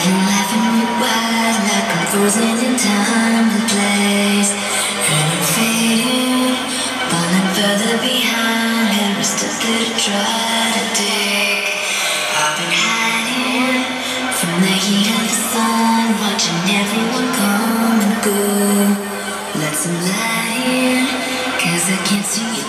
laughing rewind like I'm frozen in time and place. And I'm fading, falling further behind. Every step that I try to take, I've been hiding from the heat of the sun, watching everyone come and go. Let some light in, 'cause I can't see you.